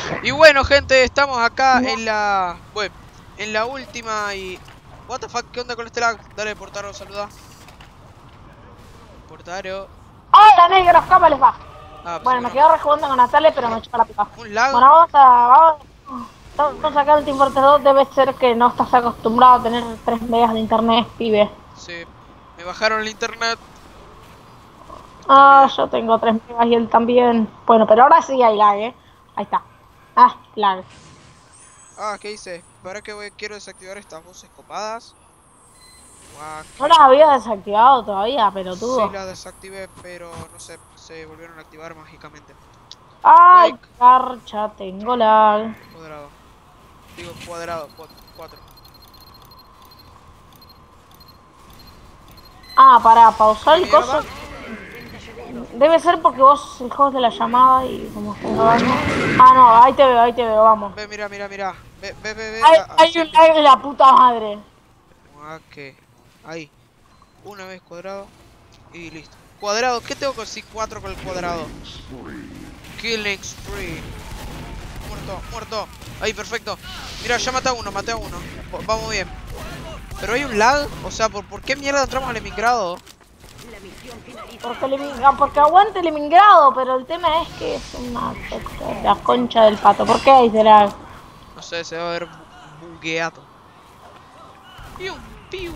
Y bueno, gente, estamos acá en la... Bueno, en la última y... What the fuck, ¿qué onda con este lag? Dale, Portaro, saluda. Portaro. ¡Hola, negros! ¿Cómo les va? Ah, Bueno, me no. quedo rejugando con Natalia, pero me chupa la pipa. ¿Un lag? Bueno, vamos a sacar el Team Fortress 2. Debe ser que no estás acostumbrado a tener 3 megas de internet, pibe. Sí, me bajaron el internet. Ah, yo tengo 3 megas y él también. Bueno, pero ahora sí hay lag, Ahí está. Ah, lag. Ah, ¿qué hice? ¿Para qué quiero desactivar estas voces copadas? No las había desactivado todavía, Sí, pelotudo. las desactivé, pero no sé, se volvieron a activar mágicamente. Ay, Wake, carcha, tengo lag. cuadrado. Digo, cuadrado, 4. Ah, para pausar el ¿Mierda? coso. Debe ser porque vos el host de la llamada y como está grabando. Ah, no, ahí te veo, vamos. Ve, mira. Ve. Hay un lag de la puta madre. ¿Qué? Ahí. Una vez cuadrado. Y listo. Cuadrado, ¿qué tengo que decir 4 con el cuadrado? Killing spree. Muerto. Ahí, perfecto. Mira, ya maté a uno. Vamos bien. Pero hay un lag. O sea, ¿por qué mierda entramos al emigrado? Porque aguante el emigrado, pero el tema es que es una la concha del pato. ¿Por qué hay ese lag? No sé, se va a ver bugueado. Piu.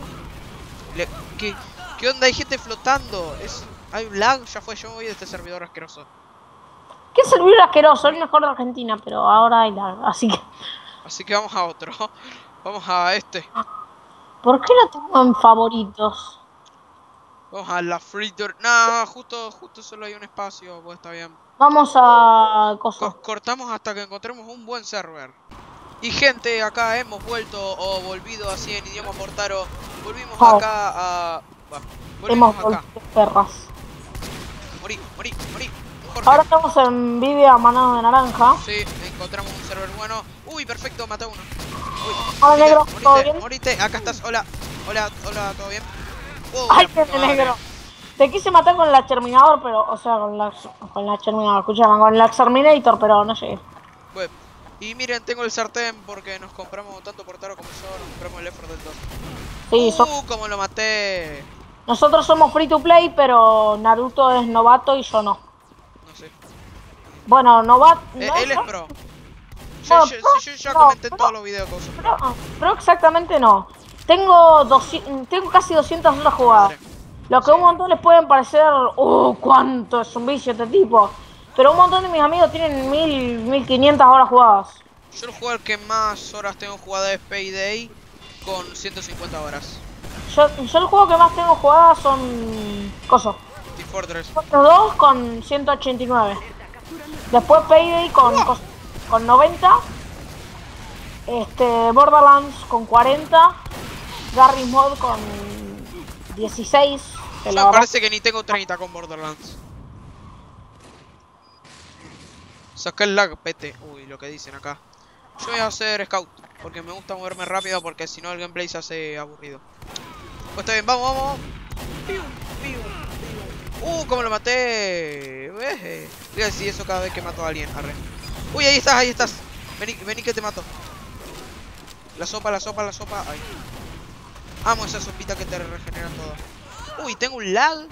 ¿Qué onda? Hay gente flotando. Hay un lag. Ya fue, yo me voy de este servidor asqueroso. ¿Qué servidor asqueroso? El mejor de Argentina, pero ahora hay lag, Así que vamos a otro. Vamos a este. ¿Por qué lo tengo en favoritos? Vamos a la Freezer. Nah, justo solo hay un espacio. Pues está bien. Vamos a coso. Cortamos hasta que encontremos un buen server. Y gente, acá hemos vuelto o volvido así en idioma portaro. Volvimos acá a... volvimos acá. Perras. Morí. Jorge. Ahora estamos en vídeo a mano de naranja. Sí, encontramos un server bueno. Uy, perfecto, maté a uno. Uy, Hola, negro, ¿todo bien? morite, acá estás. Hola, ¿todo bien? Ay, qué negro. Te quise matar con la Terminator, pero, o sea, con la Terminator, escuchame, con la Exterminator, pero no llegué. Bueno, y miren, tengo el sartén porque nos compramos tanto Portaro como yo, nos compramos el Left 4 Dead 2. Sí, Cómo lo maté. nosotros somos free to play, pero Naruto es novato y yo no. No sé. Bueno, novato... Él es pro. Yo ya no, comenté en todos los videos que uso pro. pero exactamente no. Tengo casi 200 horas jugadas. Lo que a un montón les pueden parecer, cuánto es un vicio este tipo. Pero un montón de mis amigos tienen 1500 horas jugadas. Yo el juego al que más horas tengo jugada es Payday con 150 horas. Yo el juego que más tengo jugadas son... Coso. Team Fortress. Los dos con 189. Después Payday con 90. Borderlands con 40. Garry's Mod con 16. Me parece que ni tengo 30 con Borderlands. Saca el lag, pete. Uy, lo que dicen acá. Yo voy a hacer scout, porque me gusta moverme rápido, porque si no el gameplay se hace aburrido. Pues está bien, vamos. Cómo lo maté. Voy a decir eso cada vez que mato a alguien. Arre. Uy, ahí estás. Vení que te mato. La sopa. Ahí. Amo esa sopita que te regenera todo. Uy, tengo un lag.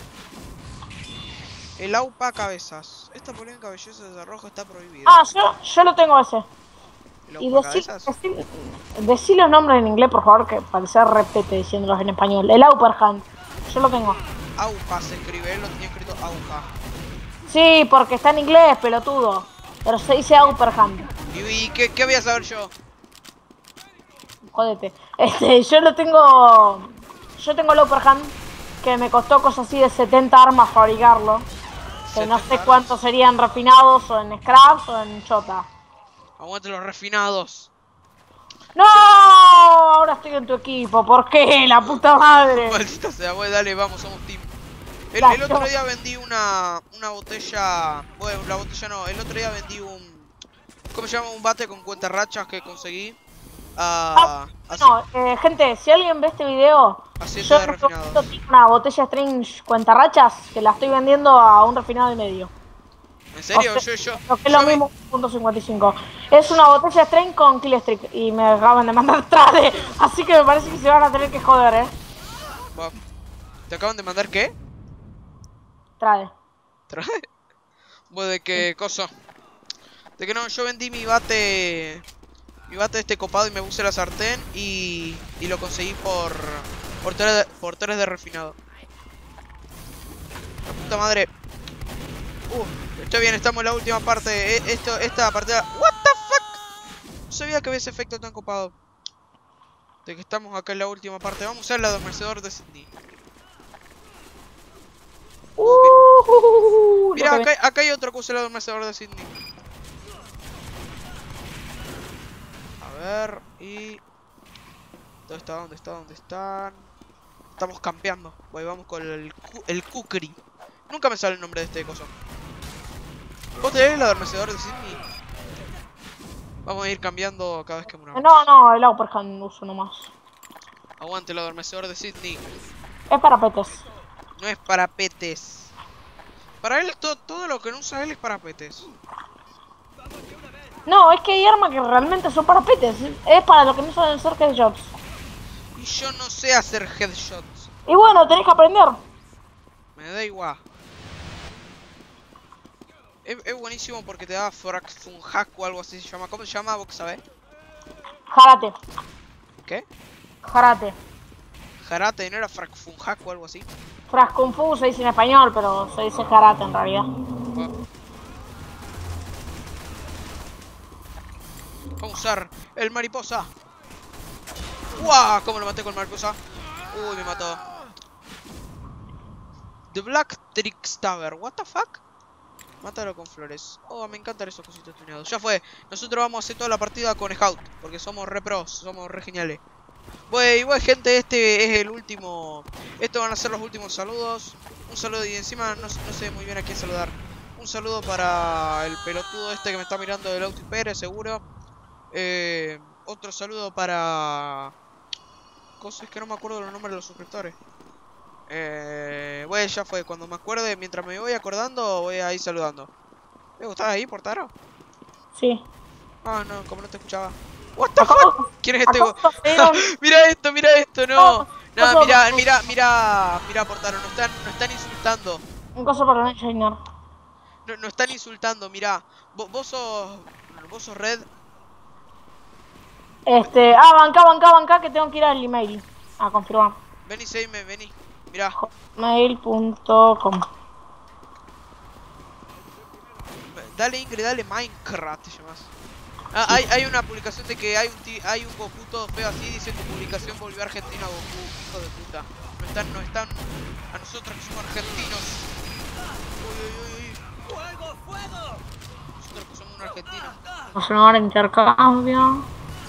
El AUPA cabezas. Esta polémica belleza de rojo está prohibida. Ah, yo lo tengo ese. ¿El AUPA cabezas? Decí los nombres en inglés, por favor, que parece repete diciéndolos en español. El Upperhand. Yo lo tengo. AUPA se escribe, él lo tenía escrito AUPA. Sí, porque está en inglés, pelotudo. Pero se dice Upperhand. ¿Y qué voy a saber yo? Jodete. Yo lo tengo... Yo tengo el Upperhand, que me costó cosas así de 70 armas fabricarlo. Que no sé cuántos serían refinados, o en scraps, o en chota. Aguante los refinados. ¡No! Ahora estoy en tu equipo. ¿Por qué? ¡La puta madre! Maldita sea, wey, dale, vamos, somos team. El otro día vendí una botella... Bueno, la botella no. El otro día vendí un... ¿Cómo se llama? Un bate con cuentarrachas que conseguí. Gente, si alguien ve este video, yo de refinados. Tengo una botella Strange cuentarrachas que la estoy vendiendo a un refinado y medio. ¿En serio? O sea, Yo lo que es lo vi- mismo, .55. Es una botella Strain con Kill Streak y me acaban de mandar trade. Así que me parece que se van a tener que joder, Va. ¿Te acaban de mandar qué? Trade. ¿Trae? Bueno, de qué cosa. De que no, yo vendí mi bate. Mi bate este copado y me puse la sartén y lo conseguí por 3 de refinado. La puta madre. Estoy bien, estamos en la última parte. Esta partida. What the fuck? No sabía que había ese efecto tan copado. De que estamos acá en la última parte. Vamos a usar el adormecedor de Sydney. Mira, acá hay otro que usa el adormecedor de Sydney. A ver, y... ¿Dónde está? ¿Dónde está? ¿Dónde están? Estamos campeando. Voy, vamos con el Kukri. Nunca me sale el nombre de este coso. ¿Vos tenés el adormecedor de Sydney? Vamos a ir cambiando cada vez que muramos. No, el Upperhand uso nomás. Aguante el adormecedor de Sydney. Es para petes. No es para petes. Para él, todo lo que no usa él es para petes. No, es que hay armas que realmente son para petes. Es para lo que no saben hacer headshots. Y yo no sé hacer headshots. Y bueno, tenés que aprender. Me da igual. Es buenísimo porque te da Fragfunhack o algo así se llama. ¿Cómo se llama? ¿Vos qué sabés? Jarate. ¿Qué? Jarate. Jarate, ¿no era Fragfunhack o algo así? Frasconfu se dice en español, pero se dice jarate en realidad. Vamos a usar el mariposa. ¡Guau! ¿Cómo lo maté con mariposa? Uy, me mató. The Black Trickster. What the fuck? Mátalo con flores. Oh, me encantan esos cositos tuneados. Ya fue. Nosotros vamos a hacer toda la partida con Scout. Porque somos re pros. Somos re geniales. Bueno, gente, este es el último. Estos van a ser los últimos saludos. Un saludo y encima no sé muy bien a quién saludar. Un saludo para el pelotudo este que me está mirando del Auti Pérez, seguro. Otro saludo para... Cosas que no me acuerdo los nombres de los suscriptores. Bueno, ya fue. Cuando me acuerde, mientras me voy acordando, voy a ir saludando. ¿Estás ahí, Portaro? Sí. Ah, no, como no te escuchaba. What the fuck? ¿Quién es este? Mira esto, no. No, mira, Portaro, nos están insultando. Un caso para no Shinar. No están insultando, mira. Vos sos Red. Banca, que tengo que ir al email a confirmar. Vení, seguime, vení. Mirá. Mail.com. Dale, Ingrid, dale Minecraft, te llamas. Ah, hay una publicación de que hay un Goku todo feo así. Dice: tu publicación volvió a Argentina, Goku, hijo de puta. No están a nosotros que somos argentinos. Uy. ¡Fuego! Nosotros que somos un argentino. Vamos a llamar intercambio.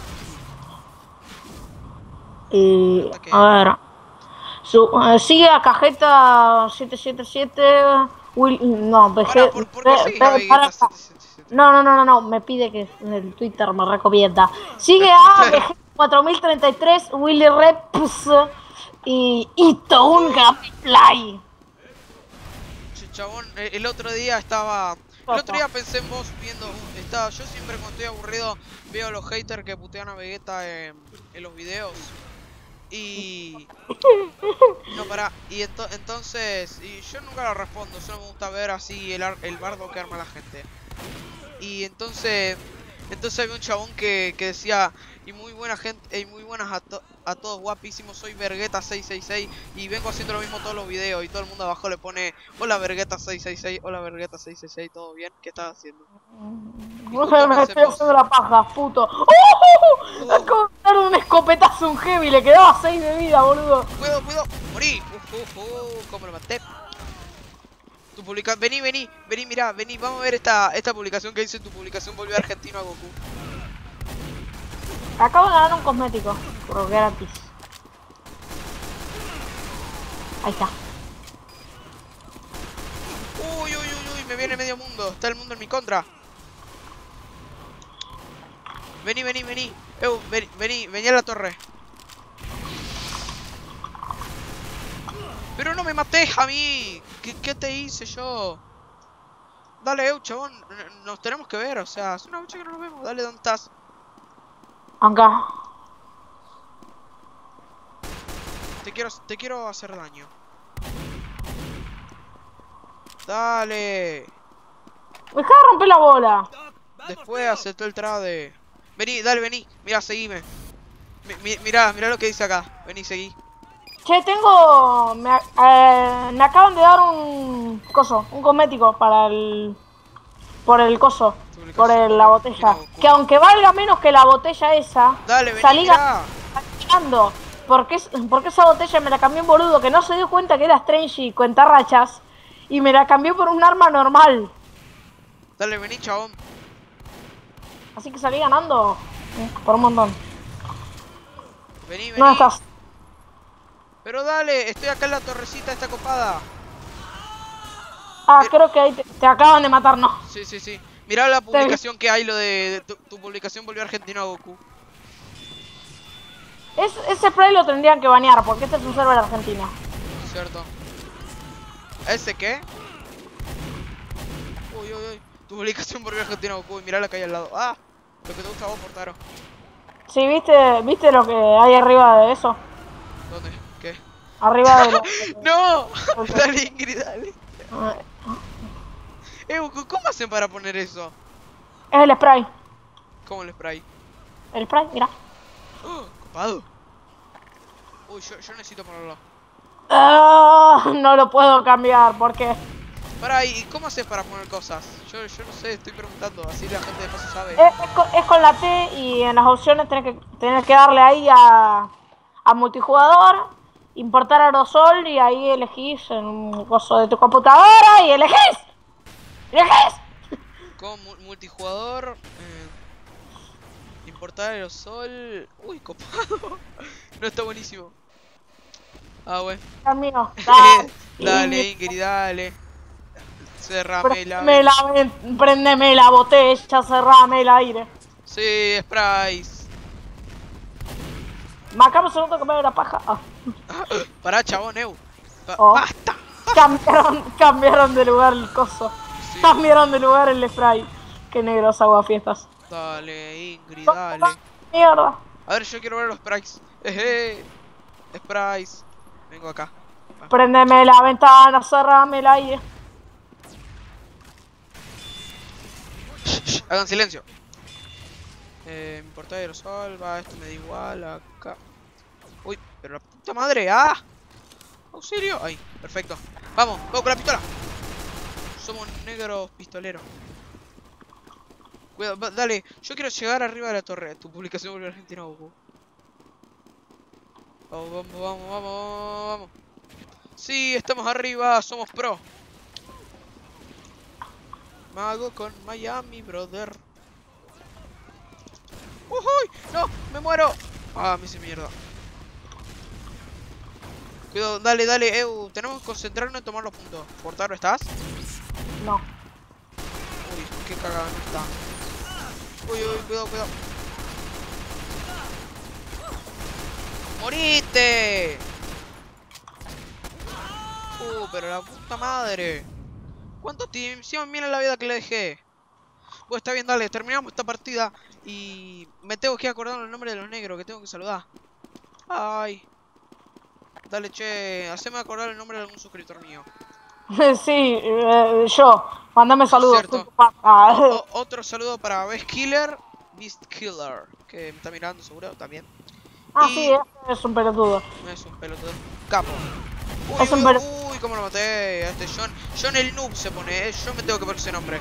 Y a ver. Sigue a Cajeta 777. No, ¿Por qué sigue a Vegeta 777? No, me pide que en el Twitter me recomienda. Sigue a Vegeta 4033, Willy Reps y Itoun Gameplay. Chabón, el otro día estaba... El otro día pensé en vos viendo... Yo siempre cuando estoy aburrido veo a los haters que putean a Vegeta en los videos. Y... No, pará. Y entonces... Y yo nunca lo respondo. Solo me gusta ver así el bardo que arma la gente. Y entonces había un chabón que decía: y muy buena gente, y muy buenas a todos, guapísimos, soy Vergueta 666 y vengo haciendo lo mismo todos los videos. Y todo el mundo abajo le pone: hola Vergueta 666, hola Vergueta 666, ¿todo bien? ¿Qué estás haciendo? Me estoy haciendo la paja, puto. Acabo de dar un escopetazo a un heavy, le quedaba 6 de vida, boludo. Cuidado, morí. ¿Cómo lo maté? Tu vení, mirá, vení, vamos a ver esta publicación que dice: tu publicación volvió a Argentino a Goku. Acabo de ganar un cosmético, por gratis. Ahí está. Uy, me viene medio mundo, está el mundo en mi contra. Vení, vení a la torre. Pero no me mates a mí. ¿Qué te hice yo? Dale, chabón. Nos tenemos que ver, o sea, hace una noche que no nos vemos. Dale, ¿dónde estás? Acá. Te quiero hacer daño. Dale. Dejá de romper la bola. Después aceptó el trade. Vení, dale, vení. Mirá, seguime. Mirá lo que dice acá. Vení, seguí. Che, tengo... me acaban de dar un coso, un cosmético para el... Por el coso, por la botella. Que aunque valga menos que la botella esa, dale, vení, salí mirá. ganando. Porque esa botella me la cambió un boludo que no se dio cuenta que era Strange y cuentarrachas. Y me la cambió por un arma normal. Dale, vení, chabón. Así que salí ganando por un montón. Vení, vení. No estás. Pero dale, estoy acá en la torrecita esta copada. Ah, creo que ahí te acaban de matar, ¿no? Sí, sí, sí. Mirá la publicación que hay, lo de tu publicación volvió argentino a Goku. Ese spray lo tendrían que banear porque este es un server argentino. Cierto. ¿Ese qué? Uy, uy, uy. Tu publicación volvió argentino a Goku y mirá la que hay al lado. Ah, lo que te gusta a vos, Portaro. Sí, ¿viste lo que hay arriba de eso? ¿Dónde? ¿Qué? Arriba de lo... ¡No! Dale, Ingrid, dale. Goku, ¿cómo hacen para poner eso? Es el spray. ¿Cómo el spray? El spray, mira. Oh, copado. Uy, yo necesito ponerlo. No lo puedo cambiar porque... Pará, ¿y cómo haces para poner cosas? Yo no sé, estoy preguntando, así la gente de paso sabe. Es con la T y en las opciones tenés que darle ahí a multijugador, importar aerosol y ahí elegís en un coso de tu computadora y elegís. Con multijugador, importar aerosol. Uy, copado. No, está buenísimo. Ah, bueno. Amigo, Dale, Ingrid, dale. Cerrame la... Prendeme la botella, cerrame el aire. Sí, Sprice. Macame un segundo que me da la paja. Pará, chabón, Oh. ¡Basta! Cambiaron de lugar el coso. Sí. Cambiaron de lugar el spray. Qué negros aguafiestas. Dale, Ingrid, dale. Mierda. A ver, yo quiero ver los sprites. Sprites. Vengo acá. Prendeme la ventana, cerrame el aire. Hagan silencio. Importar aerosol, va, esto me da igual, acá. Uy, pero la puta madre, ¡ah! Auxilio, ahí, perfecto. Vamos con la pistola. Somos negros pistoleros. Cuidado, dale, yo quiero llegar arriba de la torre. Tu publicación volvió a Argentina, Goku. Vamos. Sí, estamos arriba, somos pro. Mago con Miami, brother. ¡Uy! ¡No! ¡Me muero! Ah, me hice mierda. Cuidado, dale. Tenemos que concentrarnos en tomar los puntos. ¿Portaro estás? No. Uy, qué cagada no está. Uy, cuidado. ¡Moriste! Pero la puta madre. ¿Cuántos teams? Mira la vida que le dejé. Pues está bien, dale, terminamos esta partida. Y me tengo que acordar el nombre de los negros que tengo que saludar. Ay. Dale, che, haceme acordar el nombre de algún suscriptor mío. Sí, yo. Mandame saludos. Cierto. Otro saludo para Beast Killer, que me está mirando seguro también. Ah, y... sí, es un pelotudo. Es un pelotudo. Capo. Uy, cómo lo maté. Este John el noob se pone, yo me tengo que poner ese nombre.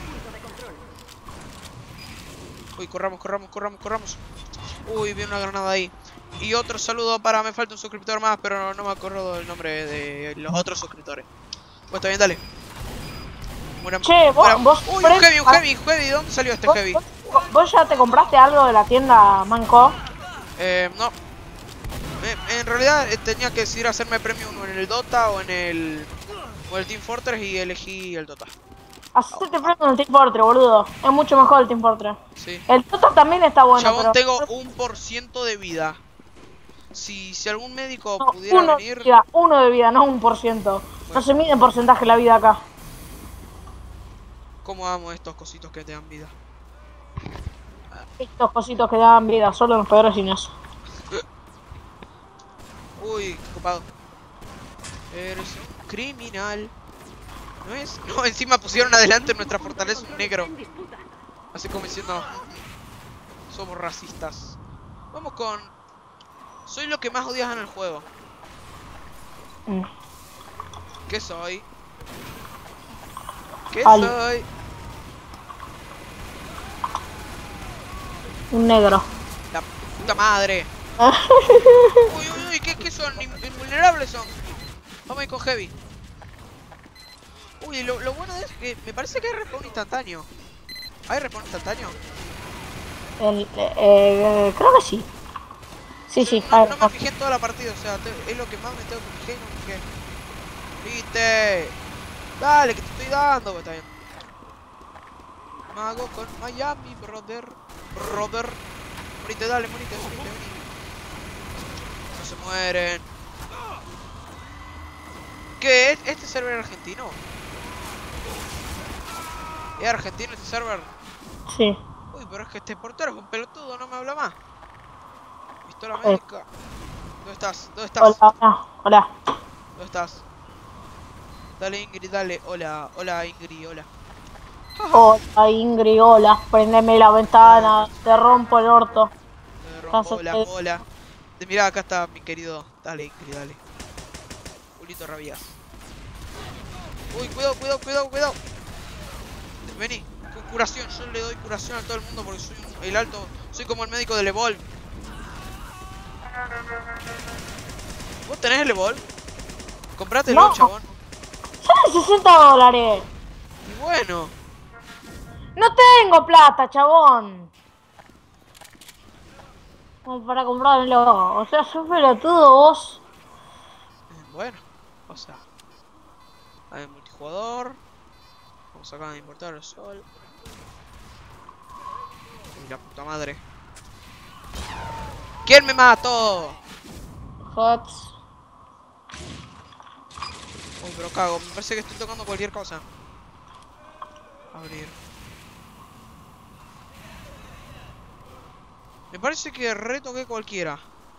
Uy, corramos. Uy, vi una granada ahí. Y otro saludo para... Me falta un suscriptor más, pero no me acuerdo del nombre de los otros suscriptores. Pues está bien, dale. Che, vos... Uy, un heavy. ¿Dónde salió este heavy? ¿Vos ya te compraste algo de la tienda Manco? No. En realidad tenía que decidir hacerme premium en el Dota o en el Team Fortress y elegí el Dota. Hacete premium en el Team Fortress, boludo. Es mucho mejor el Team Fortress. Sí. El Dota también está bueno, Chabón, pero... tengo 1% de vida. Si algún médico no, pudiera venir... Uno de vida, no 1%. Bueno. No se mide en porcentaje la vida acá. Cómo amo estos cositos que te dan vida. Estos cositos que dan vida, solo los peores sin eso. Uy, qué copado. Eres un criminal. ¿No es? No, encima pusieron adelante nuestra fortaleza un negro. Así como diciendo, somos racistas. Vamos con... Soy lo que más odias en el juego. ¿Qué soy? ¿Qué soy? Un negro. La puta madre. Uy, uy, uy, ¿qué son? Invulnerables son. Vamos a ir con Heavy. Uy, lo bueno es que me parece que hay respawn instantáneo. ¿Hay respawn instantáneo? Creo que sí. Sí, sí. No me fijé en toda la partida, o sea, es lo que más me tengo que fijar y no me fijé. ¿Viste? Dale, que te estoy dando, está bien. Mago con Miami, brother. Morite, dale, morite, vení. No se mueren. ¿Qué es? ¿Este server argentino? ¿Es argentino este server? Sí. Uy, pero es que este portero es un pelotudo, no me habla más. Pistola médica. ¿Dónde estás? ¿Dónde estás? Hola, hola. ¿Dónde estás? Dale, Ingrid, dale. Hola, hola, Ingrid, hola. Hola, Ingrid, hola. Prendeme la ventana, te rompo el orto. Me rompo la bola. Mirá, acá está mi querido. Dale, Ingrid, dale. Julito Rabías. Uy, cuidado. Vení, con curación. Yo le doy curación a todo el mundo porque soy el alto. Soy como el médico del Evolve. ¿Vos tenés el Evolve? Comprátelo, No. chabón. Sale $60. Y bueno. No tengo plata, chabón. Para comprarlo. O sea, soy pelotudo vos. Bueno, o sea. Hay multijugador. Vamos acá a importar el sol. Uy, la puta madre. ¿Quién me mató? Hots. Uy, pero cago. Me parece que estoy tocando cualquier cosa. Abrir. Me parece que retoqué cualquiera.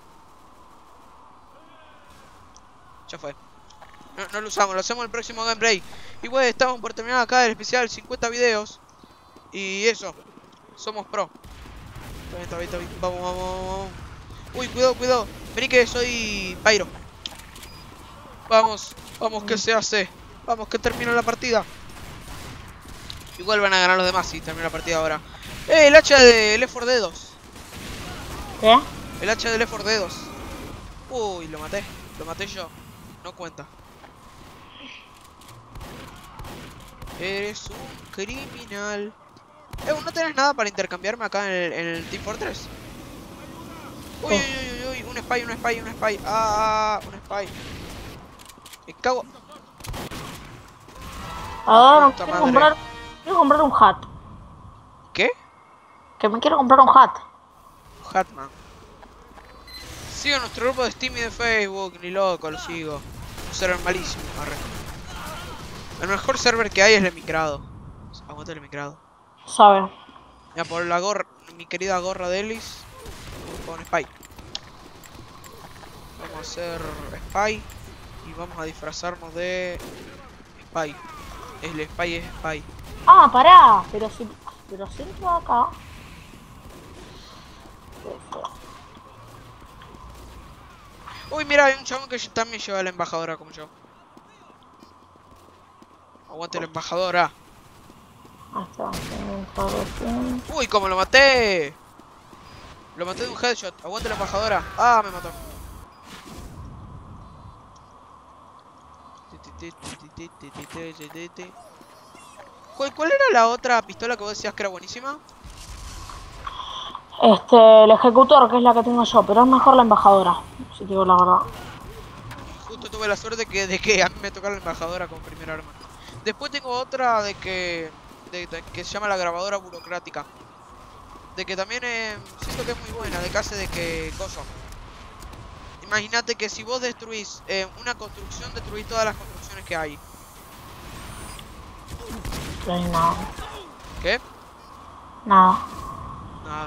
Ya fue. No lo usamos, lo hacemos en el próximo gameplay. Y bueno, estamos por terminar acá el especial 50 videos. Y eso. Somos pro. Está bien. Vamos. Uy, cuidado. Vení que soy Pyro. Vamos, que se hace. Vamos, que termina la partida. Igual van a ganar los demás si termina la partida ahora. El hacha de Left 4 Dead 2. ¿Qué? El hacha de Left 4 Dead 2. Uy, lo maté yo. No cuenta. Eres un criminal. ¿No tenés nada para intercambiarme acá en el Team Fortress? Uy, un spy. Un spy. Me cago. A ver, quiero comprar un hat. ¿Qué? Que me quiero comprar un hat. Hatman. Sigo nuestro grupo de Steam y de Facebook, ni loco, lo sigo. Un server malísimo, arre. El mejor server que hay es el Emicrado. Aguanta el Emicrado. Sabe. Mira, por la gorra, mi querida gorra de Ellis. Con Spy. Vamos a hacer Spy. Y vamos a disfrazarnos de Spy. El Spy es Spy. Ah, pará. Pero si entro acá. Uy, mira, hay un chabón que también lleva a la embajadora como yo. Aguante la embajadora. Uy, como lo maté. Lo maté de un headshot. Aguante la embajadora. Ah, me mató. ¿Cuál era la otra pistola que vos decías que era buenísima? El ejecutor, que es la que tengo yo, pero es mejor la embajadora, si te digo la verdad. Justo tuve la suerte de que a mí me tocara la embajadora como primer arma. Después tengo otra de que se llama la grabadora burocrática. De que también siento que es muy buena, de que hace de que coso. Imagínate que si vos destruís una construcción, destruís todas las construcciones que hay. Nada. ¿Qué? Nada. Nada.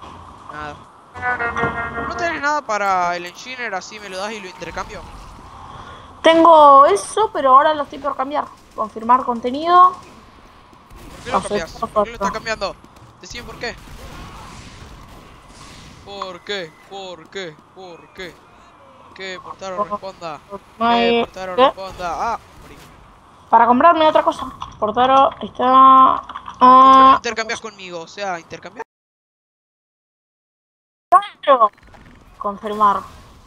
Nada. ¿No tenés nada para el engineer? Así me lo das y lo intercambio. Tengo eso, pero ahora lo estoy por cambiar. Confirmar contenido. ¿Por qué lo cambias? ¿Por qué lo estás cambiando? Decime por qué. ¿Por qué? ¿Por qué? ¿Por qué? ¿Qué? Portaro responda. ¿Qué? Portaro responda. Ah, morí. Para comprarme otra cosa. Portaro está... ¿Por qué no intercambias conmigo? O sea, intercambiar. Confirmar.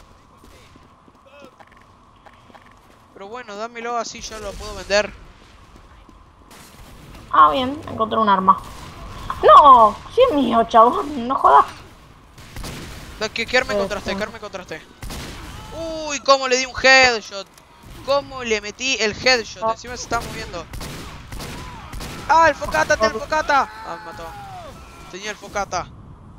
Pero bueno, dámelo así yo lo puedo vender. Ah, bien, encontré un arma. No, sí es mío, chabón, no jodas. ¿Qué arma encontraste? ¿Qué arma encontraste? Uy, cómo le di un headshot. Cómo le metí el headshot. Encima se está moviendo. ¡Ah, el focata! ¡Tenía el focata! Ah, me mató. Tenía el focata.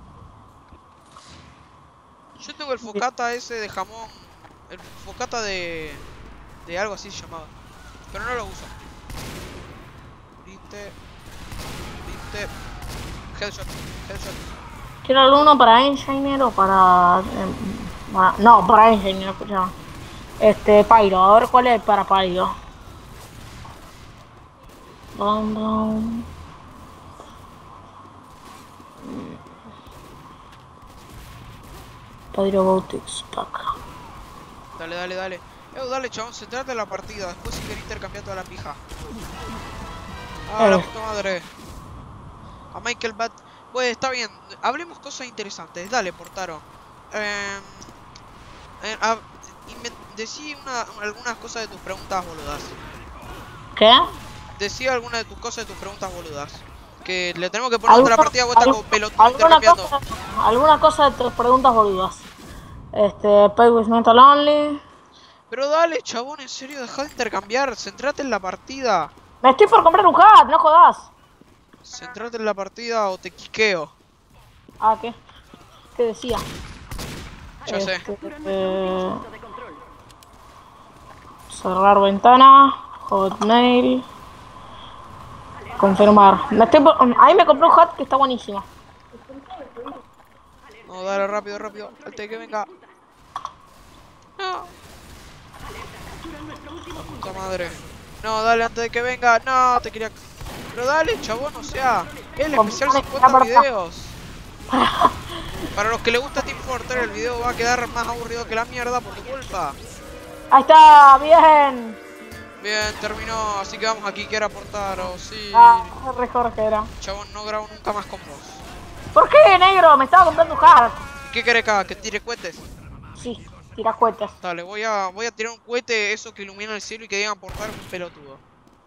Yo tengo el focata ese de jamón. El focata de algo así se llamaba. Pero no lo uso. ¿Viste? Headshot. Quiero alguno para Engineer o para... no, para Engineer, escucha. Pyro, a ver cuál es para Pyro. Pyro Botics Pack. Dale. Dale, chabón, centrate en la partida. Después si querés intercambiar toda la pija. Ah, la puta madre. A Michael Bat. Pues está bien. Hablemos cosas interesantes. Dale, Portaro. Decí algunas cosas de tus preguntas boludas. ¿Qué? Decí algunas de tus cosas de tus preguntas boludas. Que le tenemos que poner otra partida. Vos estás con pelotudo intercambiando. Alguna cosa de tus preguntas boludas. Pay with mental only. Pero dale, chabón, en serio, dejá de intercambiar. Centrate en la partida. Me estoy por comprar un hat, no jodas. Centrate en la partida o te quiqueo. Ah, ¿qué? ¿Qué decía? Ya sé. Cerrar ventana. Hotmail. Confirmar. Ahí me compré un hat que está buenísimo. No, dale, rápido. Antes de que venga. No. Puta madre. No, dale, antes de que venga. No, te quería... Pero dale, chabón, o sea, el especial 50 videos. Para los que les gusta Team Fortress, el video va a quedar más aburrido que la mierda por tu culpa. Ahí está, bien. Bien, terminó, así que vamos a quiquear a Portaro, sí. Ah, re Jorge era. Chabón, no grabo nunca más con vos. ¿Por qué, negro? Me estaba comprando un hat. ¿Qué querés acá? ¿Que tire cohetes? Sí, tira cohetes. Dale, voy a tirar un cohete, eso que ilumina el cielo y que digan Portaro un pelotudo.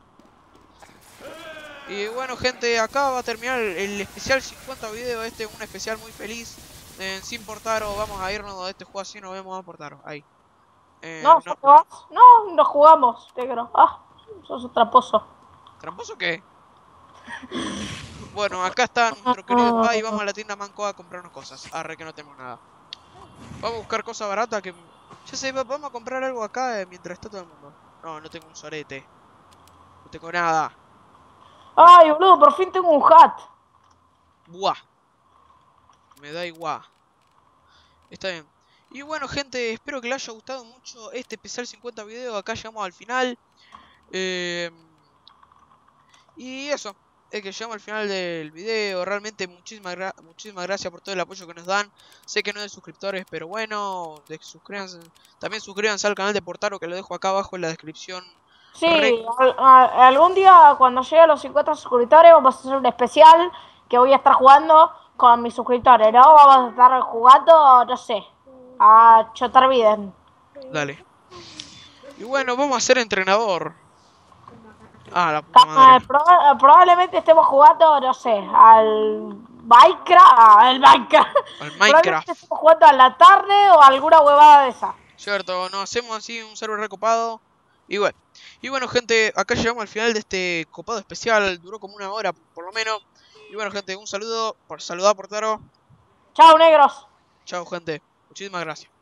Y bueno, gente, acá va a terminar el especial 50 video. Un especial muy feliz. Sin Portaro, vamos a irnos de este juego así, nos vemos a Portaro. Ahí. No, ¿te vas? No, no jugamos, negro. Ah, sos un tramposo. ¿Tramposo qué? Bueno, acá está nuestro querido Pai. Vamos a la tienda Manco a comprarnos cosas. Arre que no tenemos nada. Vamos a buscar cosas baratas que... Ya sé, vamos a comprar algo acá mientras está todo el mundo. No, no tengo un sorete. No tengo nada. Ay, boludo, por fin tengo un hat. Buah. Me da igual. Está bien. Y bueno, gente, espero que les haya gustado mucho este especial 50 video. Acá llegamos al final. Y eso. Es que llegamos al final del video. Realmente muchísimas gracias por todo el apoyo que nos dan. Sé que no es de suscriptores, pero bueno, suscríbanse. También suscríbanse al canal de Portaro, que lo dejo acá abajo en la descripción. Sí, algún día cuando llegue a los 50 suscriptores vamos a hacer un especial que voy a estar jugando con mis suscriptores, ¿no? Vamos a estar jugando, no sé, a chotar bien. Dale. Y bueno, vamos a ser entrenador. Ah, la puta madre. Probablemente estemos jugando, no sé, al Minecraft. Al Minecraft. Probablemente estemos jugando a la tarde o alguna huevada de esa. Cierto, nos hacemos así un server recopado. Y bueno, gente, acá llegamos al final de este copado especial. Duró como 1 hora, por lo menos. Y bueno, gente, un saludo. Por saludar a Portaro. Chao, negros. Chao, gente. Muchísimas gracias.